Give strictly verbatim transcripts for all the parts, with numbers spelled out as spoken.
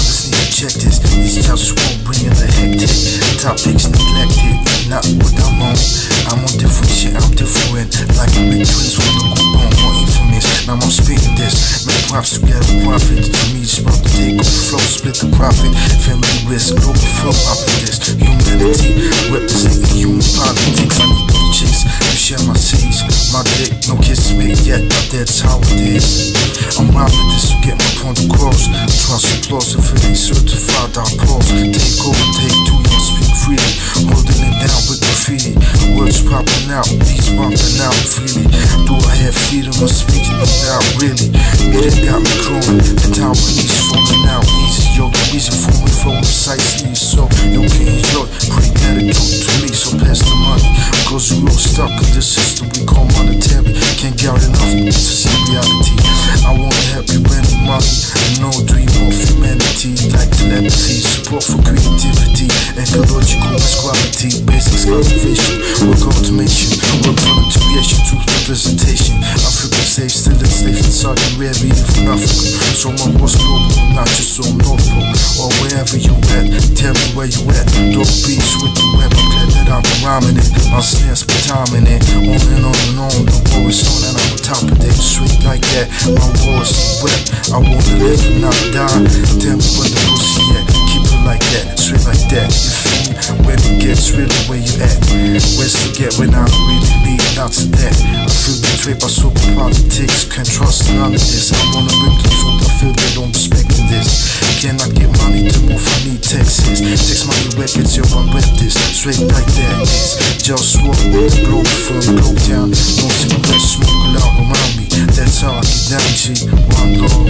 brothers need to check this. These just won't bring in the hectic. Topics neglected, not what I'm on. I'm on different shit, I'm different. Like the big twins from the group on, more infamous. Now I'm speaking this. Make props together, profit. To me, just about to take over the flow, split the profit. Family risk, global flow, up with this. Humanity, representing human politics. I need those chicks to share my seeds. My dick, no kisses made yet, but that's how it is. I'm out with this to get my point across. Trust applause if it ain't certified, I pause. Take over, take two, you speak freely. Holding it down with graffiti. Words popping out, beats bumping out freely. Do I have freedom of speech? No doubt, really. Meeting got me growing. The tower needs falling out easy. Yo, the reason for me flowing precisely. So you can enjoy, pretty attitude to me. So pass the money, cause you all stuck in the system we call monetary. Can't get enough to see reality. I wanna help you win the money and no dream of humanity. Like telepathy, support for creativity, ecological quality, basics cultivation, work automation, work for the creation, truth representation. African safe, still enslaved in Saudi Arabia from Africa. So my was global, not just so notable. Or wherever you at, tell me where you at. Dope beats with the web, I'm glad that I'm rhyming it. My snares be timing it, on and on and on. The war is on and I'm on top of it, straight like that. My war is wet, I wanna live and not die. Tell me where the pussy at, keep it like that, straight like that. You feel me? When it gets really where you at. Where's to get when I really need lots of that. I feel betrayed by super politics, can't trust none of this. I wanna rip the truth, I feel they don't respect this. Cannot get money to move, I need Texas. Text money records, yo, I rep this. Straight like that, it's JustWar with the Globalfirm, Globetown. No cigarette smoke allowed around me. That's how I get down, G. One love.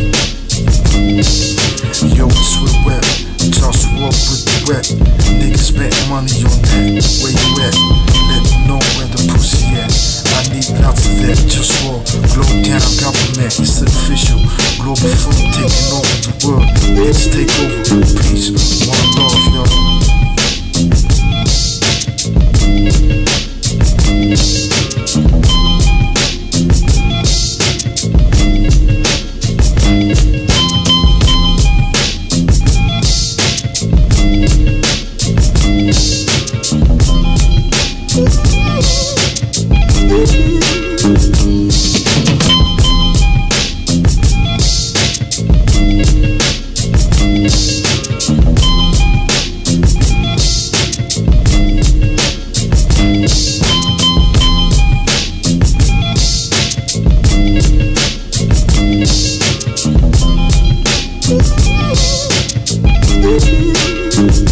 Yo, it's with web. JustWar with the web. Niggas bet money on that. Where you at? Let me know where the pussy at. I need lots of that. JustWar, Globetown government. It's official. Globalfirm taking over the world. It's takeover. Peace. One love, yo. We'll be right back.